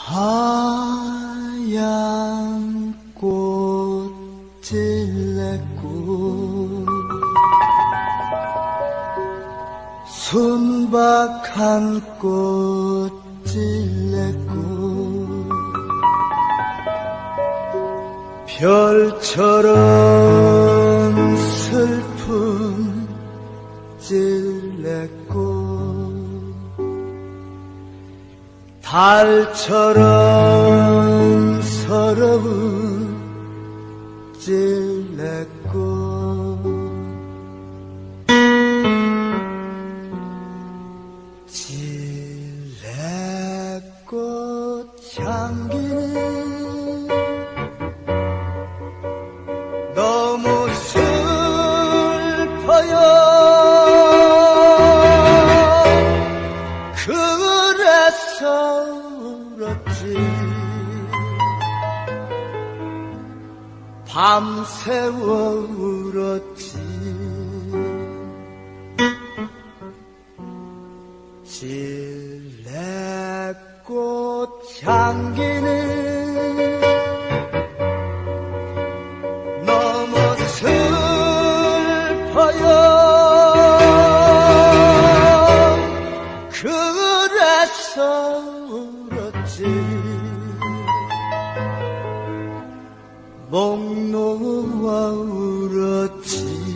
하얀 꽃 찔레꽃 순박한 꽃 찔레꽃 별처럼 슬픈 찔레꽃 달처럼 서러운 찔레꽃 찔레꽃 향기는 너무 슬퍼요. 그래서 울었지. 밤새워 울었지. 찔레꽃 향기는 너무 슬퍼요. 그래서 울었지. 목 놓아 울었지.